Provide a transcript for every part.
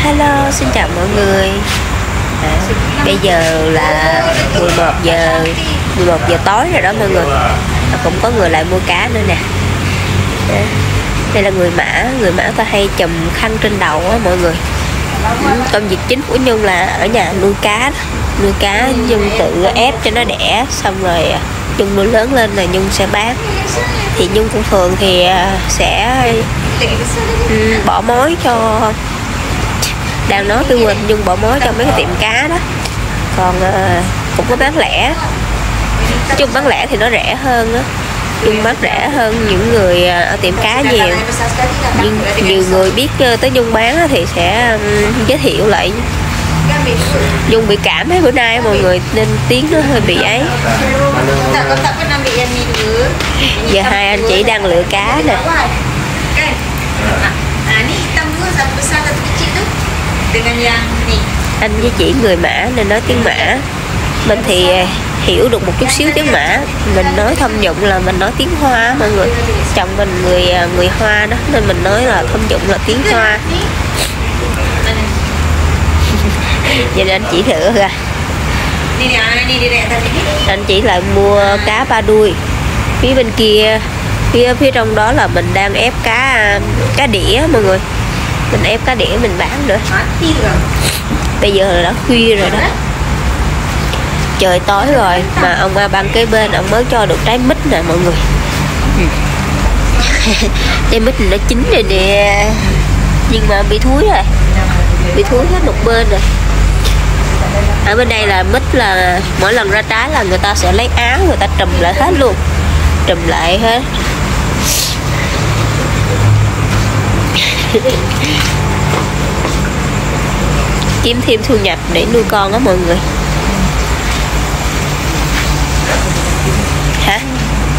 Hello, xin chào mọi người. Bây giờ là 11 giờ tối rồi đó mọi người. Cũng có người lại mua cá nữa nè. Đây là người mã ta hay chùm khăn trên đầu á mọi người. Công việc chính của Nhung là ở nhà nuôi cá. Nuôi cá Nhung tự ép cho nó đẻ, xong rồi Nhung nuôi lớn lên là Nhung sẽ bán. Thì Nhung cũng thường thì sẽ bỏ mối cho, đang nói tôi quên, Nhung bỏ mối cho mấy cái tiệm cá đó. Còn cũng có bán lẻ. Chung bán lẻ thì nó rẻ hơn á. Nhung bán rẻ hơn những người ở tiệm cá nhiều. Nhưng nhiều người biết tới Nhung bán thì sẽ giới thiệu lại. Nhung bị cảm mấy bữa nay mọi người nên tiếng nó hơi bị ấy. Giờ hai anh chị đang lựa cá nè. Anh với chị người Mã nên nói tiếng Mã. Mình thì hiểu được một chút xíu tiếng Mã. Mình nói thông dụng là mình nói tiếng Hoa mọi người. Chồng mình người Hoa đó nên mình nói là thông dụng là tiếng Hoa. Vậy nên anh chị thử ra. Anh chị lại mua cá ba đuôi. Phía bên kia, phía trong đó là mình đang ép cá đĩa mọi người. Mình ép cá đĩa mình bán nữa. Bây giờ là đã khuya rồi đó. Trời tối rồi mà ông A Băng kế bên ông mới cho được trái mít nè mọi người. Trái mít này nó chín rồi nè. Nhưng mà bị thúi rồi. Bị thúi hết một bên rồi. Ở bên đây là mít là mỗi lần ra trái là người ta sẽ lấy áo người ta trùm lại hết luôn. Trùm lại hết. Kiếm thêm thu nhập để nuôi con đó mọi người. Hả?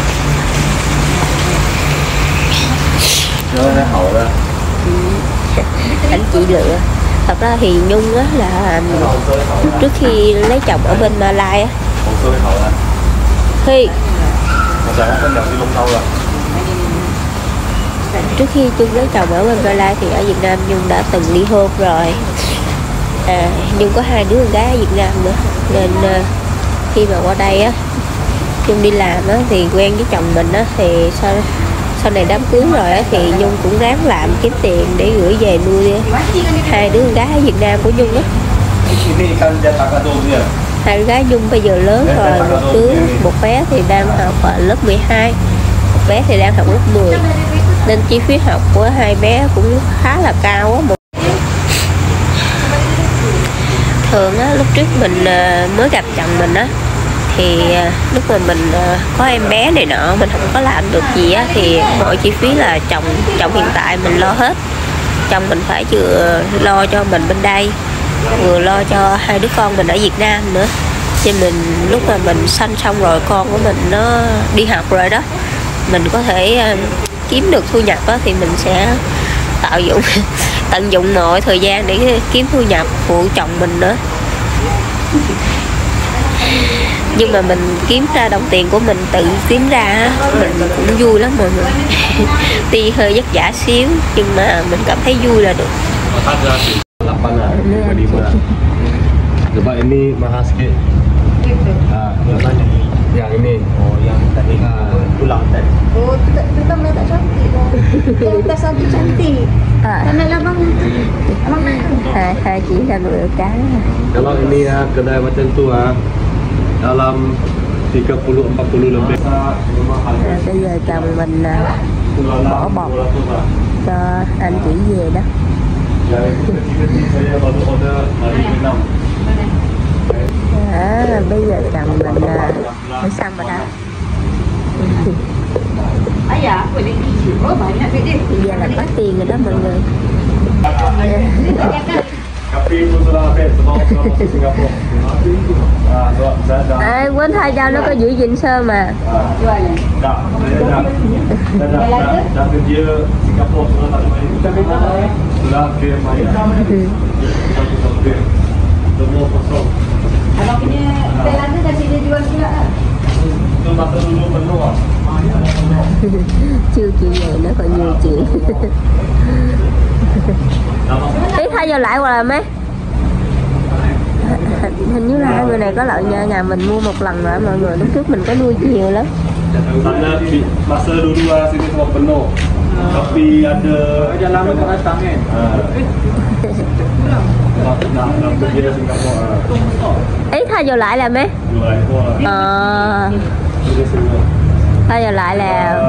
Anh chị lựa. Thật ra thì Nhung á là trước khi lấy chồng ở bên Malai á trước khi Nhung lấy chồng ở bên Malai thì ở Việt Nam Nhung đã từng ly hôn rồi. Nhung có 2 đứa con gái ở Việt Nam nữa nên khi mà qua đây á Nhung đi làm á thì quen với chồng mình á, thì sau này đám cưới rồi á thì Nhung cũng ráng làm kiếm tiền để gửi về nuôi 2 đứa con gái ở Việt Nam của Nhung á. 2 đứa gái Nhung bây giờ lớn rồi, một bé thì đang học ở lớp 12, một bé thì đang học lớp 10 nên chi phí học của 2 bé cũng khá là cao á. Thường á lúc trước mình mới gặp chồng mình á thì lúc mà mình có em bé này nọ mình không có làm được gì á thì mọi chi phí là chồng hiện tại mình lo hết. Chồng mình phải vừa lo cho mình bên đây vừa lo cho 2 đứa con mình ở Việt Nam nữa. Cho mình lúc mà mình sanh xong rồi con của mình nó đi học rồi đó, mình có thể kiếm được thu nhập á thì mình sẽ tận dụng mọi thời gian để kiếm thu nhập phụ chồng mình nữa. Nhưng mà mình kiếm ra đồng tiền của mình tự kiếm ra mình cũng vui lắm mọi người. Tuy hơi vất vả xíu nhưng mà mình cảm thấy vui là được. Coba ini mahal sikit. Yang ini. Oh, yang tadi pulang tadi. Oh, tetap tak cantik. Yang tak satu cantik. Karena abang Hai chị là lựa cá. Kalau ini kedai macam tu dalam 30-40 lebih. Bây giờ chồng mình bỏ bọc cho anh chị về đó. Bây giờ chồng mình phải xong rồi đó. Bây giờ là có tiền rồi đó mọi người. Quên thay cho nó có giữ gìn sơ mà. Chưa chị về nó còn nhiều chuyện. Thấy thay vô lại hoặc là mấy hình như là hai người này có lợi nha, nhà mình mua một lần rồi mọi người, lúc trước mình có nuôi nhiều lắm. Sana masa dua sini semua penuh. Tapi ada jalan ke datang kan. Nak pergi ke Singapore. Ý thay vô lại là mấy thay vô lại là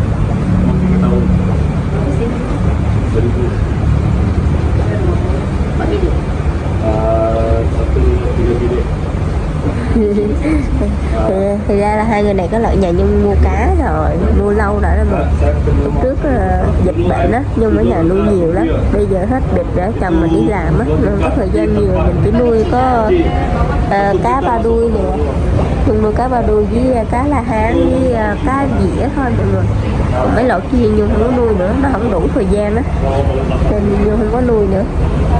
thì ra là hai người này có lợi nhà Nhung mua cá rồi, mua lâu rồi đó mà. Lúc trước dịch bệnh á, Nhung ở nhà nuôi nhiều lắm. Bây giờ hết dịch rồi, chồng mình đi làm á, nên có thời gian nhiều, mình chỉ nuôi có cá ba đuôi nè. Nhung nuôi cá ba đuôi với cá la hán với cá dĩa thôi mọi người. Còn mấy loại kia Nhung không có nuôi nữa, nó không đủ thời gian á, nên Nhung không có nuôi nữa.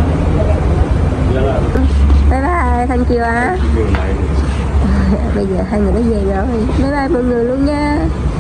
Bye bye, thank you á. Bây giờ hai người đã về rồi. Bye bye mọi người luôn nha.